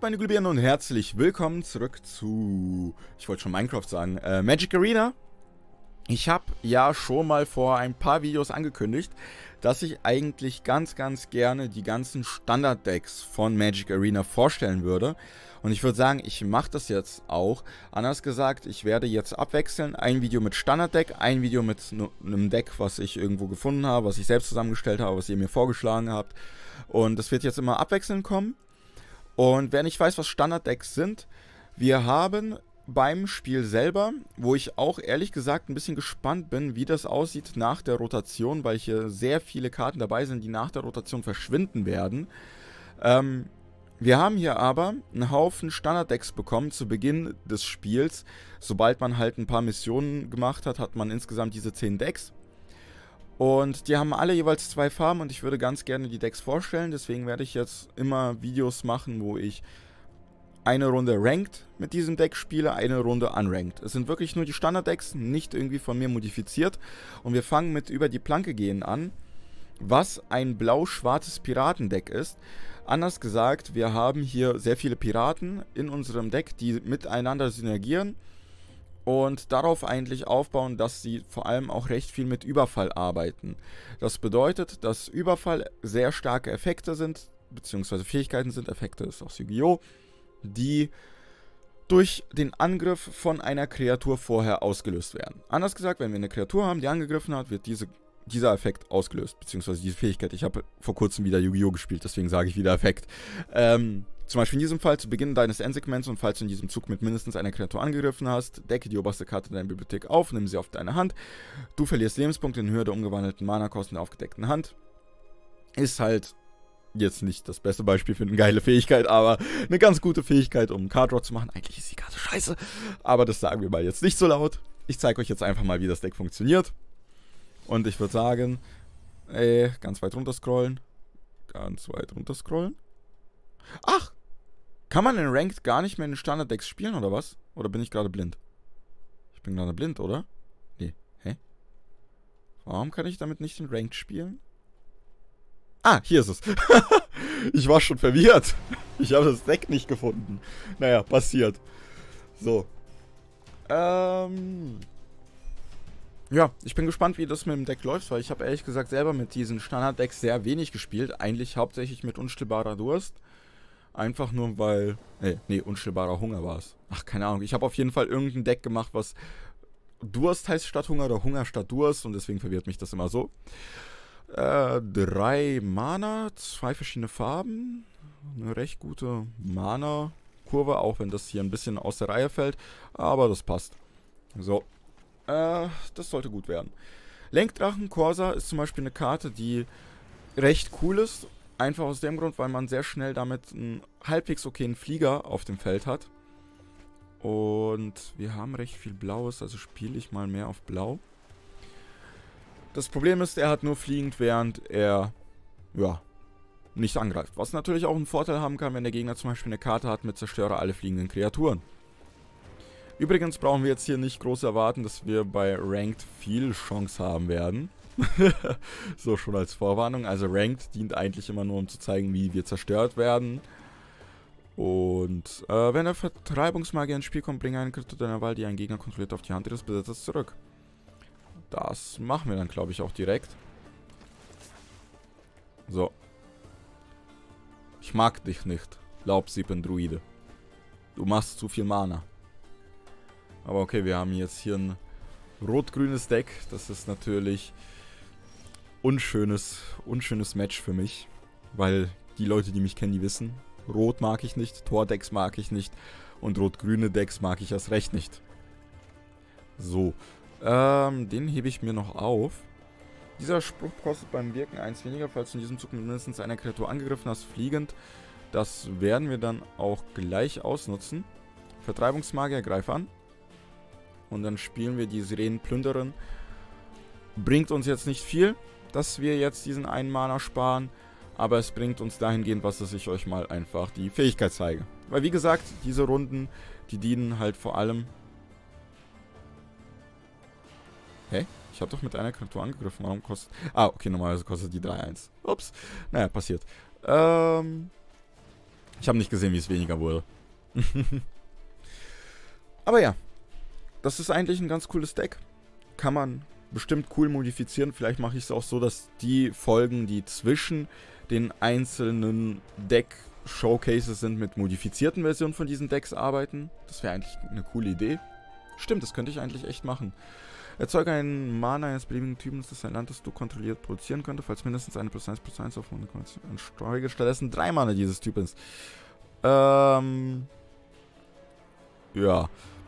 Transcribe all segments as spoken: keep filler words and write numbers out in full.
Moin meine Glühbirnen und herzlich willkommen zurück zu, ich wollte schon Minecraft sagen, äh, Magic Arena. Ich habe ja schon mal vor ein paar Videos angekündigt, dass ich eigentlich ganz, ganz gerne die ganzen Standard-Decks von Magic Arena vorstellen würde. Und ich würde sagen, ich mache das jetzt auch. Anders gesagt, ich werde jetzt abwechseln. Ein Video mit Standard-Deck, ein Video mit einem Deck, was ich irgendwo gefunden habe, was ich selbst zusammengestellt habe, was ihr mir vorgeschlagen habt. Und das wird jetzt immer abwechselnd kommen. Und wer nicht weiß, was Standard-Decks sind, wir haben beim Spiel selber, wo ich auch ehrlich gesagt ein bisschen gespannt bin, wie das aussieht nach der Rotation, weil hier sehr viele Karten dabei sind, die nach der Rotation verschwinden werden. Ähm, wir haben hier aber einen Haufen Standard-Decks bekommen zu Beginn des Spiels. Sobald man halt ein paar Missionen gemacht hat, hat man insgesamt diese zehn Decks. Und die haben alle jeweils zwei Farben und ich würde ganz gerne die Decks vorstellen. Deswegen werde ich jetzt immer Videos machen, wo ich eine Runde Ranked mit diesem Deck spiele, eine Runde Unranked. Es sind wirklich nur die Standard-Decks, nicht irgendwie von mir modifiziert. Und wir fangen mit über die Planke gehen an, was ein blau-schwarzes Piratendeck ist. Anders gesagt, wir haben hier sehr viele Piraten in unserem Deck, die miteinander synergieren. Und darauf eigentlich aufbauen, dass sie vor allem auch recht viel mit Überfall arbeiten. Das bedeutet, dass Überfall sehr starke Effekte sind, beziehungsweise Fähigkeiten sind, Effekte ist auch Yu-Gi-Oh!, die durch den Angriff von einer Kreatur vorher ausgelöst werden. Anders gesagt, wenn wir eine Kreatur haben, die angegriffen hat, wird diese, dieser Effekt ausgelöst, beziehungsweise diese Fähigkeit. Ich habe vor kurzem wieder Yu-Gi-Oh! Gespielt, deswegen sage ich wieder Effekt. Ähm... Zum Beispiel in diesem Fall zu Beginn deines Endsegments und falls du in diesem Zug mit mindestens einer Kreatur angegriffen hast, decke die oberste Karte deiner Bibliothek auf, nimm sie auf deine Hand. Du verlierst Lebenspunkte in Höhe der umgewandelten Mana-Kosten der aufgedeckten Hand. Ist halt jetzt nicht das beste Beispiel für eine geile Fähigkeit, aber eine ganz gute Fähigkeit, um einen Card Draw zu machen. Eigentlich ist die Karte scheiße, aber das sagen wir mal jetzt nicht so laut. Ich zeige euch jetzt einfach mal, wie das Deck funktioniert. Und ich würde sagen, ey, ganz weit runter scrollen. Ganz weit runter scrollen. Ach! Kann man in Ranked gar nicht mehr in den Standard-Decks spielen, oder was? Oder bin ich gerade blind? Ich bin gerade blind, oder? Nee. Hä? Warum kann ich damit nicht in Ranked spielen? Ah, hier ist es. Ich war schon verwirrt. Ich habe das Deck nicht gefunden. Naja, passiert. So. Ähm... Ja, ich bin gespannt, wie das mit dem Deck läuft, weil ich habe ehrlich gesagt selber mit diesen Standard-Decks sehr wenig gespielt. Eigentlich hauptsächlich mit unstillbarer Durst. Einfach nur, weil... Nee, nee, unstillbarer Hunger war es. Ach, keine Ahnung. Ich habe auf jeden Fall irgendein Deck gemacht, was Durst heißt statt Hunger oder Hunger statt Durst. Und deswegen verwirrt mich das immer so. Äh, drei Mana, zwei verschiedene Farben. Eine recht gute Mana-Kurve, auch wenn das hier ein bisschen aus der Reihe fällt. Aber das passt. So. Äh, das sollte gut werden. Lenkdrachen Corsa ist zum Beispiel eine Karte, die recht cool ist. Einfach aus dem Grund, weil man sehr schnell damit einen halbwegs okayen Flieger auf dem Feld hat. Und wir haben recht viel Blaues, also spiele ich mal mehr auf Blau. Das Problem ist, er hat nur fliegend, während er, ja, nicht angreift. Was natürlich auch einen Vorteil haben kann, wenn der Gegner zum Beispiel eine Karte hat mit Zerstöre alle fliegenden Kreaturen. Übrigens brauchen wir jetzt hier nicht groß erwarten, dass wir bei Ranked viel Chance haben werden. So, schon als Vorwarnung. Also Ranked dient eigentlich immer nur, um zu zeigen, wie wir zerstört werden. Und äh, wenn der Vertreibungsmagier ins Spiel kommt, bringe eine Kreatur deiner Wahl, die ein Gegner kontrolliert, auf die Hand ihres Besitzers zurück. Das machen wir dann, glaube ich, auch direkt. So. Ich mag dich nicht, Laubsiepen-Druide. Du machst zu viel Mana. Aber okay, wir haben jetzt hier ein rot-grünes Deck. Das ist natürlich unschönes, unschönes Match für mich. Weil die Leute, die mich kennen, die wissen, Rot mag ich nicht, Tor-Decks mag ich nicht und rot-grüne Decks mag ich erst recht nicht. So, ähm, den hebe ich mir noch auf. Dieser Spruch kostet beim Wirken eins weniger, falls du in diesem Zug mit mindestens einer Kreatur angegriffen hast, fliegend. Das werden wir dann auch gleich ausnutzen. Vertreibungsmagier, greif an. Und dann spielen wir die Sirenenplünderin. Bringt uns jetzt nicht viel, dass wir jetzt diesen einen Mana sparen. Aber es bringt uns dahingehend was, dass ich euch mal einfach die Fähigkeit zeige. Weil wie gesagt, diese Runden, die dienen halt vor allem... Hä? Ich habe doch mit einer Kreatur angegriffen. Warum kostet... Ah, okay, normalerweise kostet die drei eins. Ups. Naja, passiert. Ähm... Ich habe nicht gesehen, wie es weniger wurde. Aber ja, das ist eigentlich ein ganz cooles Deck. Kann man bestimmt cool modifizieren. Vielleicht mache ich es auch so, dass die Folgen, die zwischen den einzelnen Deck-Showcases sind, mit modifizierten Versionen von diesen Decks arbeiten. Das wäre eigentlich eine coole Idee. Stimmt, das könnte ich eigentlich echt machen. Erzeuge einen Mana eines beliebigen Typens, das ein Land, das du kontrolliert, produzieren könnte, falls mindestens eine plus eins plus eins auf hundert und steuere stattdessen drei Mana dieses Typens. Ähm. Ja.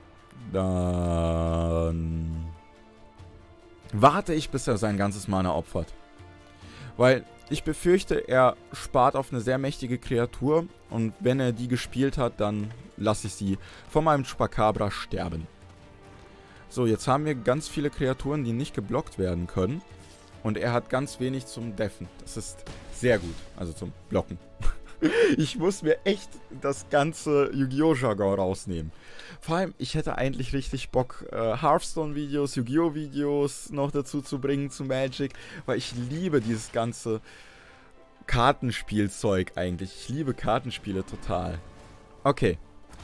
Dann warte ich, bis er sein ganzes Mana opfert. Weil ich befürchte, er spart auf eine sehr mächtige Kreatur und wenn er die gespielt hat, dann lasse ich sie von meinem Chupacabra sterben. So, jetzt haben wir ganz viele Kreaturen, die nicht geblockt werden können. Und er hat ganz wenig zum Deffen. Das ist sehr gut. Also zum Blocken. Ich muss mir echt das ganze Yu-Gi-Oh! Jargon rausnehmen. Vor allem, ich hätte eigentlich richtig Bock, äh, Hearthstone-Videos, Yu-Gi-Oh! Videos noch dazu zu bringen zu Magic. Weil ich liebe dieses ganze Kartenspielzeug eigentlich. Ich liebe Kartenspiele total. Okay.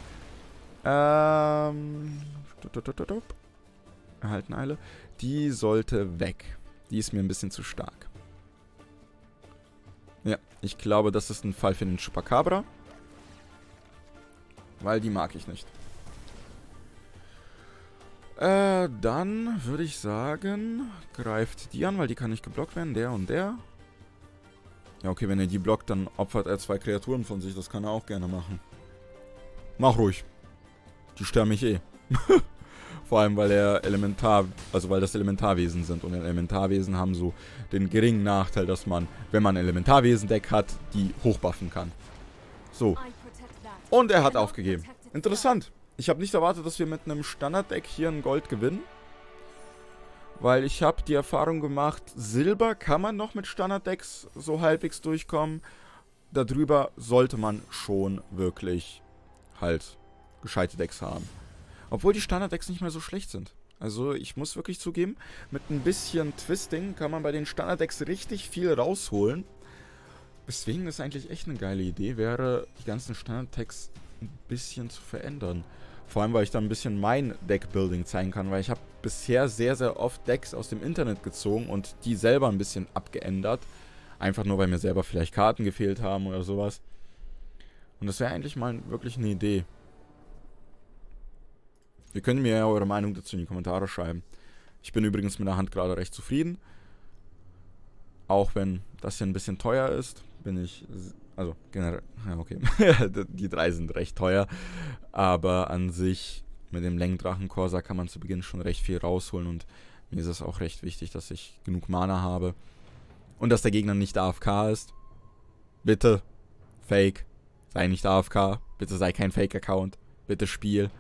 Ähm... Erhalten Eile. Die sollte weg. Die ist mir ein bisschen zu stark. Ja, ich glaube, das ist ein Fall für den Chupacabra. Weil die mag ich nicht. Äh, dann würde ich sagen, greift die an, weil die kann nicht geblockt werden. Der und der. Ja, okay, wenn er die blockt, dann opfert er zwei Kreaturen von sich. Das kann er auch gerne machen. Mach ruhig. Die stören mich eh. Vor allem, weil er Elementar, also weil das Elementarwesen sind. Und Elementarwesen haben so den geringen Nachteil, dass man, wenn man ein Elementarwesen-Deck hat, die hochbuffen kann. So. Und er hat aufgegeben. Interessant. Ich habe nicht erwartet, dass wir mit einem Standard-Deck hier ein Gold gewinnen. Weil ich habe die Erfahrung gemacht, Silber kann man noch mit Standard-Decks so halbwegs durchkommen. Darüber sollte man schon wirklich halt gescheite Decks haben. Obwohl die Standard-Decks nicht mehr so schlecht sind. Also ich muss wirklich zugeben, mit ein bisschen Twisting kann man bei den Standard-Decks richtig viel rausholen. Deswegen ist eigentlich echt eine geile Idee, wäre die ganzen Standard-Decks ein bisschen zu verändern. Vor allem, weil ich da ein bisschen mein Deck-Building zeigen kann, weil ich habe bisher sehr, sehr oft Decks aus dem Internet gezogen und die selber ein bisschen abgeändert. Einfach nur, weil mir selber vielleicht Karten gefehlt haben oder sowas. Und das wäre eigentlich mal wirklich eine Idee. Ihr könnt mir ja eure Meinung dazu in die Kommentare schreiben. Ich bin übrigens mit der Hand gerade recht zufrieden. Auch wenn das hier ein bisschen teuer ist, bin ich... Also generell... Ja, okay. Die drei sind recht teuer. Aber an sich, mit dem Längendrachen-Corsa kann man zu Beginn schon recht viel rausholen. Und mir ist es auch recht wichtig, dass ich genug Mana habe. Und dass der Gegner nicht A F K ist. Bitte. Fake. Sei nicht A F K. Bitte sei kein Fake-Account. Bitte Spiel.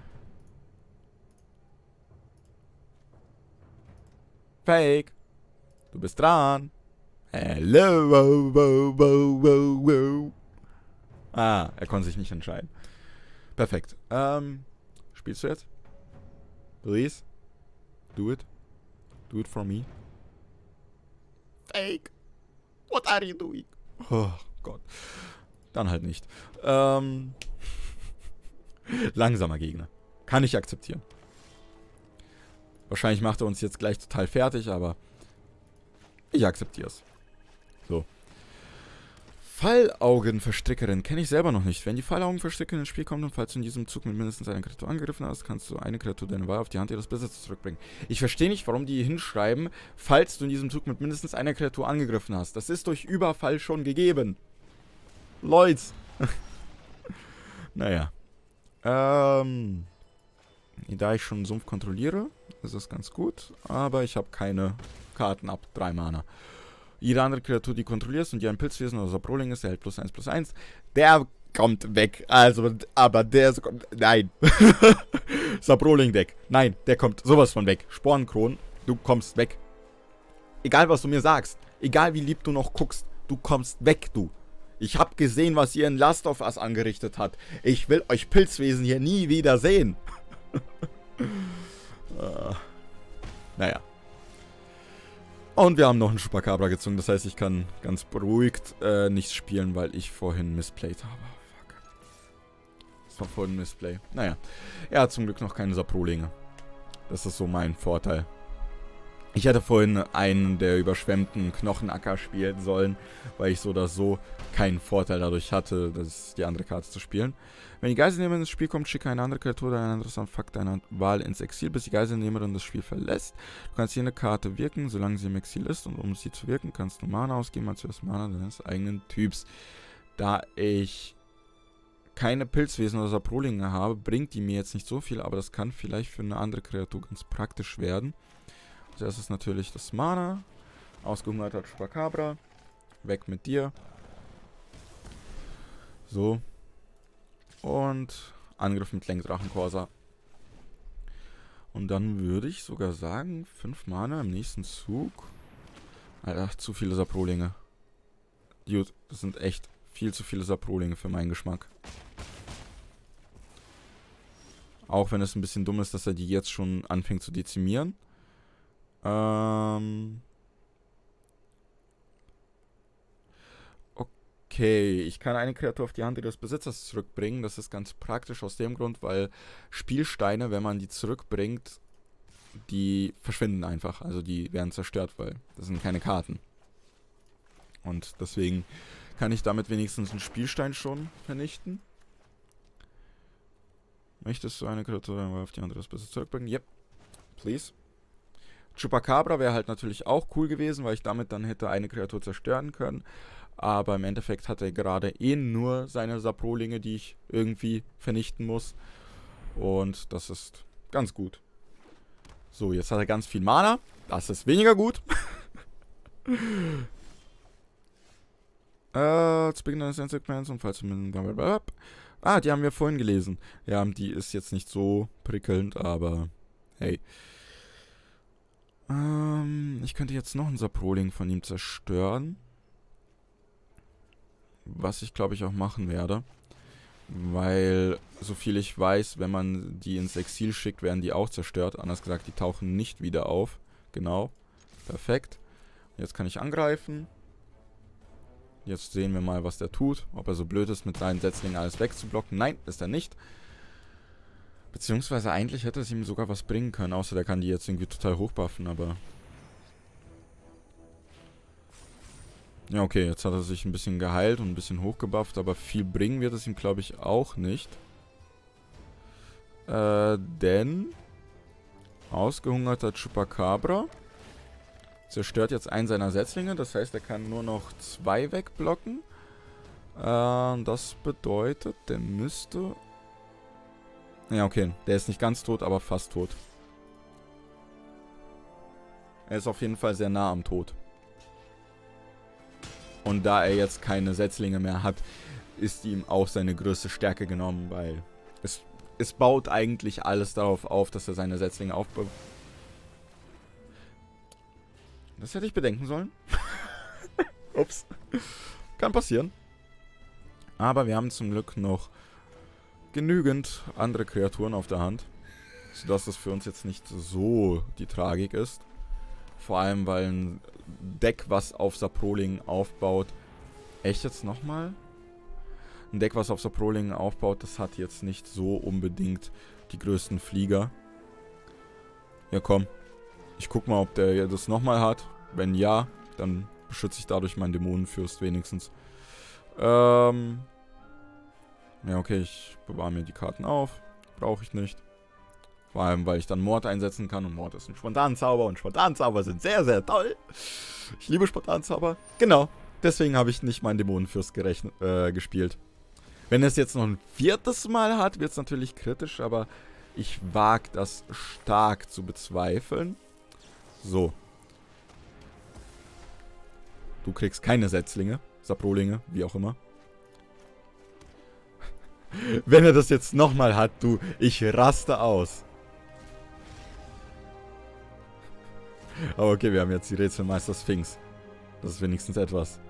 Fake. Du bist dran. Hello. Wo, wo, wo, wo, wo. Ah, er konnte sich nicht entscheiden. Perfekt. Ähm, spielst du jetzt? Please? Do it. Do it for me. Fake. What are you doing? Oh Gott. Dann halt nicht. Ähm, langsamer Gegner. Kann ich akzeptieren. Wahrscheinlich macht er uns jetzt gleich total fertig, aber ich akzeptiere es. So. Fallaugenverstrickerin kenne ich selber noch nicht. Wenn die Fallaugenverstrickerin ins Spiel kommt und falls du in diesem Zug mit mindestens einer Kreatur angegriffen hast, kannst du eine Kreatur deiner Wahl auf die Hand ihres Besitzers zurückbringen. Ich verstehe nicht, warum die hinschreiben, falls du in diesem Zug mit mindestens einer Kreatur angegriffen hast. Das ist durch Überfall schon gegeben. Leute. Naja. Ähm... Da ich schon einen Sumpf kontrolliere, ist das ganz gut. Aber ich habe keine Karten ab drei Mana. Jede andere Kreatur, die kontrollierst und die ein Pilzwesen oder Sabroling ist, erhält plus eins plus eins. Der kommt weg. Also, aber der kommt... Nein. Sabroling-Deck. Nein, der kommt sowas von weg. Sporenkron, du kommst weg. Egal, was du mir sagst. Egal, wie lieb du noch guckst. Du kommst weg, du. Ich habe gesehen, was ihr in Last of Us angerichtet habt. Ich will euch Pilzwesen hier nie wieder sehen. uh, naja. Und wir haben noch einen Chupacabra gezogen. Das heißt, ich kann ganz beruhigt äh, nichts spielen, weil ich vorhin missplayed habe. Fuck. vom vollen Missplay. Naja, er hat zum Glück noch keine Saprolinge. Das ist so mein Vorteil. Ich hätte vorhin einen der überschwemmten Knochenacker spielen sollen, weil ich so oder so keinen Vorteil dadurch hatte, das die andere Karte zu spielen. Wenn die Geiselnehmerin ins Spiel kommt, schicke eine andere Kreatur oder ein anderes Artefakt deiner Wahl ins Exil, bis die Geiselnehmerin das Spiel verlässt. Du kannst hier eine Karte wirken, solange sie im Exil ist, und um sie zu wirken, kannst du Mana ausgeben als das Mana deines eigenen Typs. Da ich keine Pilzwesen oder Saprolinge habe, bringt die mir jetzt nicht so viel, aber das kann vielleicht für eine andere Kreatur ganz praktisch werden. Als erstes natürlich das Mana. Ausgehungerter Chupacabra. Weg mit dir. So. Und Angriff mit Lenkdrachenkorsa. Und dann würde ich sogar sagen, fünf Mana im nächsten Zug. Alter, zu viele Saprolinge. Dude, das sind echt viel zu viele Saprolinge für meinen Geschmack. Auch wenn es ein bisschen dumm ist, dass er die jetzt schon anfängt zu dezimieren. Ähm... Okay, ich kann eine Kreatur auf die Hand ihres Besitzers zurückbringen. Das ist ganz praktisch aus dem Grund, weil Spielsteine, wenn man die zurückbringt, die verschwinden einfach. Also die werden zerstört, weil das sind keine Karten. Und deswegen kann ich damit wenigstens einen Spielstein schon vernichten. Möchtest du eine Kreatur auf die Hand ihres Besitzers zurückbringen? Yep, please. Chupacabra wäre halt natürlich auch cool gewesen, weil ich damit dann hätte eine Kreatur zerstören können. Aber im Endeffekt hat er gerade eh nur seine Saprolinge, die ich irgendwie vernichten muss. Und das ist ganz gut. So, jetzt hat er ganz viel Mana. Das ist weniger gut. äh, zu Beginn eines Endsequenz und falls du mit... Ah, die haben wir vorhin gelesen. Ja, die ist jetzt nicht so prickelnd, aber hey. Ähm, ich könnte jetzt noch einen Saproling von ihm zerstören. Was ich, glaube ich, auch machen werde. Weil, so viel ich weiß, wenn man die ins Exil schickt, werden die auch zerstört. Anders gesagt, die tauchen nicht wieder auf. Genau. Perfekt. Jetzt kann ich angreifen. Jetzt sehen wir mal, was der tut. Ob er so blöd ist, mit seinen Setzlingen alles wegzublocken. Nein, ist er nicht. Beziehungsweise eigentlich hätte es ihm sogar was bringen können. Außer der kann die jetzt irgendwie total hochbuffen, aber... Ja, okay, jetzt hat er sich ein bisschen geheilt und ein bisschen hochgebufft, aber viel bringen wird es ihm, glaube ich, auch nicht. Äh, denn... Ausgehungerter Chupacabra zerstört jetzt einen seiner Setzlinge, das heißt, er kann nur noch zwei wegblocken. Äh, das bedeutet, der müsste... Ja, okay, der ist nicht ganz tot, aber fast tot. Er ist auf jeden Fall sehr nah am Tod. Und da er jetzt keine Setzlinge mehr hat, ist ihm auch seine größte Stärke genommen, weil es, es baut eigentlich alles darauf auf, dass er seine Setzlinge aufbaut. Das hätte ich bedenken sollen. Ups. Kann passieren. Aber wir haben zum Glück noch genügend andere Kreaturen auf der Hand, sodass das für uns jetzt nicht so die Tragik ist. Vor allem, weil ein Deck, was auf Saproling aufbaut... Echt jetzt nochmal? Ein Deck, was auf Saproling aufbaut, das hat jetzt nicht so unbedingt die größten Flieger. Ja, komm. Ich guck mal, ob der das nochmal hat. Wenn ja, dann beschütze ich dadurch meinen Dämonenfürst wenigstens. Ähm... Ja, okay, ich bewahre mir die Karten auf. Brauche ich nicht. Vor allem, weil ich dann Mord einsetzen kann. Und Mord ist ein Spontanzauber. Und Spontanzauber sind sehr, sehr toll. Ich liebe Spontanzauber. Genau. Deswegen habe ich nicht meinen Dämonenfürst gerechnet, äh, gespielt. Wenn es jetzt noch ein viertes Mal hat, wird es natürlich kritisch. Aber ich wage das stark zu bezweifeln. So. Du kriegst keine Setzlinge. Saprolinge, wie auch immer. Wenn er das jetzt nochmal hat, du, ich raste aus. Aber okay, wir haben jetzt die Rätselmeister Sphinx. Das ist wenigstens etwas.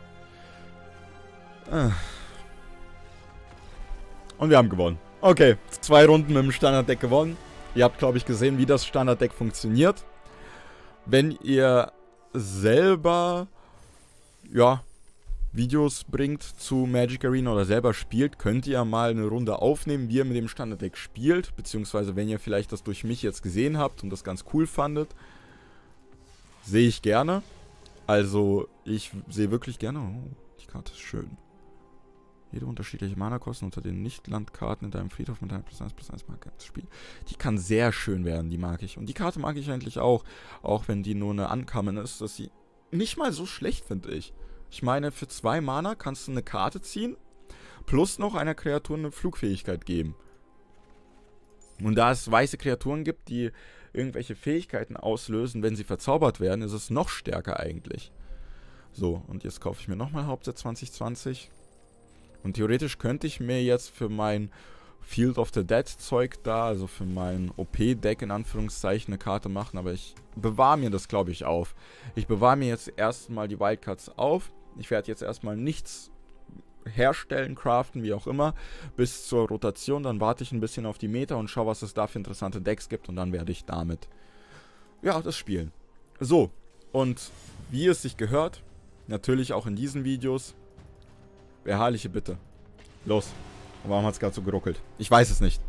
Und wir haben gewonnen. Okay, zwei Runden mit dem Standarddeck gewonnen. Ihr habt, glaube ich, gesehen, wie das Standarddeck funktioniert. Wenn ihr selber, ja, Videos bringt zu Magic Arena oder selber spielt, könnt ihr mal eine Runde aufnehmen, wie ihr mit dem Standarddeck spielt. Beziehungsweise wenn ihr vielleicht das durch mich jetzt gesehen habt und das ganz cool fandet, sehe ich gerne. Also ich sehe wirklich gerne... Oh, die Karte ist schön. Jede unterschiedliche Mana-Kosten unter den Nicht-Landkarten in deinem Friedhof mit einer plus eins plus eins Marke ins Spiel. Die kann sehr schön werden, die mag ich. Und die Karte mag ich eigentlich auch. Auch wenn die nur eine Uncommon ist, dass sie nicht mal so schlecht, finde ich. Ich meine, für zwei Mana kannst du eine Karte ziehen, plus noch einer Kreatur eine Flugfähigkeit geben. Und da es weiße Kreaturen gibt, die irgendwelche Fähigkeiten auslösen, wenn sie verzaubert werden, ist es noch stärker eigentlich. So, und jetzt kaufe ich mir nochmal Hauptset zwanzig zwanzig. Und theoretisch könnte ich mir jetzt für mein Field of the Dead Zeug da, also für mein O P-Deck in Anführungszeichen, eine Karte machen, aber ich bewahre mir das, glaube ich, auf. Ich bewahre mir jetzt erstmal die Wildcards auf. Ich werde jetzt erstmal nichts herstellen, craften, wie auch immer, bis zur Rotation. Dann warte ich ein bisschen auf die Meta und schaue, was es da für interessante Decks gibt und dann werde ich damit, ja, das spielen. So, und wie es sich gehört, natürlich auch in diesen Videos, beharrliche Bitte. Los. Warum hat es gerade so geruckelt? Ich weiß es nicht.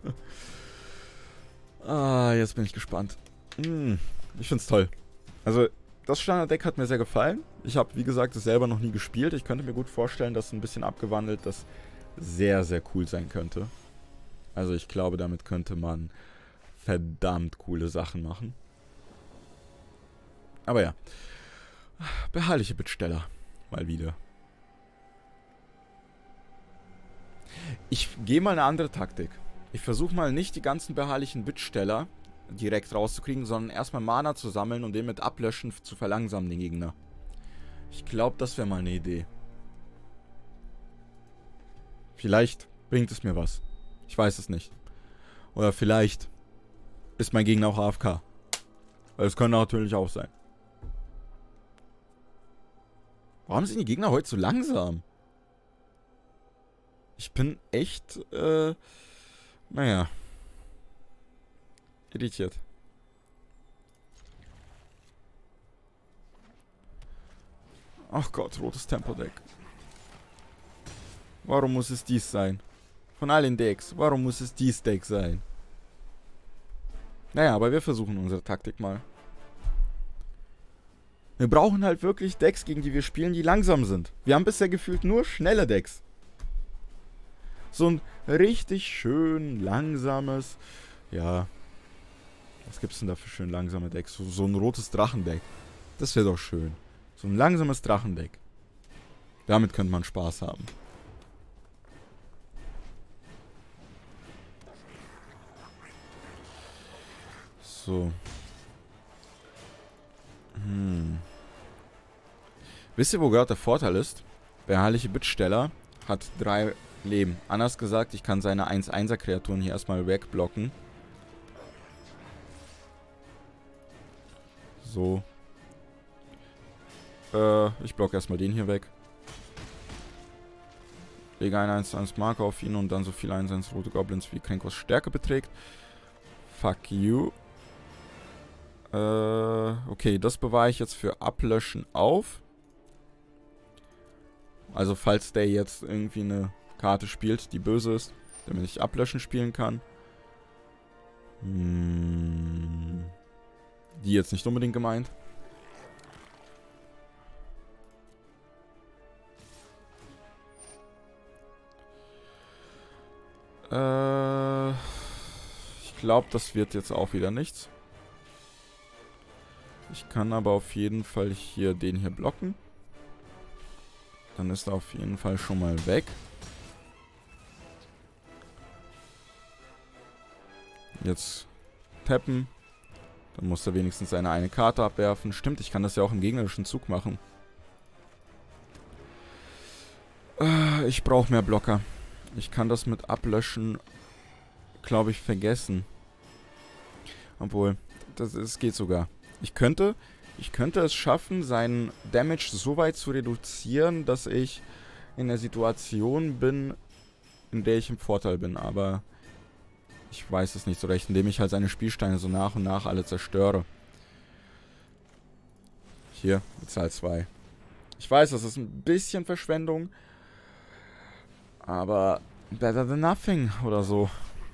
Ah, jetzt bin ich gespannt. Hm, ich finde es toll. Also, das Standarddeck hat mir sehr gefallen. Ich habe, wie gesagt, es selber noch nie gespielt. Ich könnte mir gut vorstellen, dass ein bisschen abgewandelt das sehr, sehr cool sein könnte. Also, ich glaube, damit könnte man verdammt coole Sachen machen. Aber ja. Beharrliche Bittsteller. Mal wieder. Ich gehe mal eine andere Taktik. Ich versuche mal nicht die ganzen beharrlichen Bittsteller direkt rauszukriegen, sondern erstmal Mana zu sammeln und den mit Ablöschen zu verlangsamen, den Gegner. Ich glaube, das wäre mal eine Idee. Vielleicht bringt es mir was. Ich weiß es nicht. Oder vielleicht ist mein Gegner auch A F K. Weil das könnte natürlich auch sein. Warum sind die Gegner heute so langsam? Ich bin echt, äh, naja, irritiert. Ach Gott, rotes Tempo-Deck. Warum muss es dies sein? Von allen Decks, warum muss es dies Deck sein? Naja, aber wir versuchen unsere Taktik mal. Wir brauchen halt wirklich Decks, gegen die wir spielen, die langsam sind. Wir haben bisher gefühlt nur schnelle Decks. So ein richtig schön langsames, ja, was gibt's denn da für schön langsame Decks? So, so ein rotes Drachendeck. Das wäre doch schön. So ein langsames Drachendeck. Damit könnte man Spaß haben. So. Hm. Wisst ihr, wo gerade der Vorteil ist? Beharrliche Bittsteller hat drei Leben. Anders gesagt, ich kann seine eins einser Kreaturen hier erstmal wegblocken. So. Äh, ich blocke erstmal den hier weg. Lege einen eins eins Marker auf ihn und dann so viel eins eins rote Goblins wie Krenkos Stärke beträgt. Fuck you. Äh, okay, das bewahre ich jetzt für Ablöschen auf. Also falls der jetzt irgendwie eine Karte spielt, die böse ist, damit ich Ablöschen spielen kann. Hm, die jetzt nicht unbedingt gemeint. Äh, ich glaube, das wird jetzt auch wieder nichts. Ich kann aber auf jeden Fall hier den hier blocken. Dann ist er auf jeden Fall schon mal weg. Jetzt tappen. Dann muss er wenigstens seine eine Karte abwerfen. Stimmt, ich kann das ja auch im gegnerischen Zug machen. Äh, ich brauche mehr Blocker. Ich kann das mit Ablöschen, glaube ich, vergessen. Obwohl, das, das geht sogar. Ich könnte, ich könnte es schaffen, seinen Damage so weit zu reduzieren, dass ich in der Situation bin, in der ich im Vorteil bin. Aber ich weiß es nicht so recht, indem ich halt seine Spielsteine so nach und nach alle zerstöre. Hier, Zahl zwei. Ich weiß, das ist ein bisschen Verschwendung. Aber better than nothing oder so.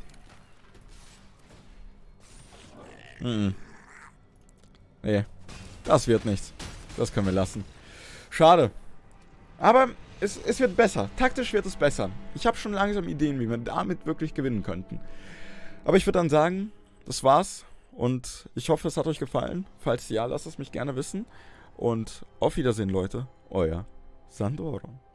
Mhm. Nee, das wird nichts. Das können wir lassen. Schade. Aber es, es wird besser. Taktisch wird es besser. Ich habe schon langsam Ideen, wie wir damit wirklich gewinnen könnten. Aber ich würde dann sagen, das war's. Und ich hoffe, es hat euch gefallen. Falls ja, lasst es mich gerne wissen. Und auf Wiedersehen, Leute. Euer Sandoron.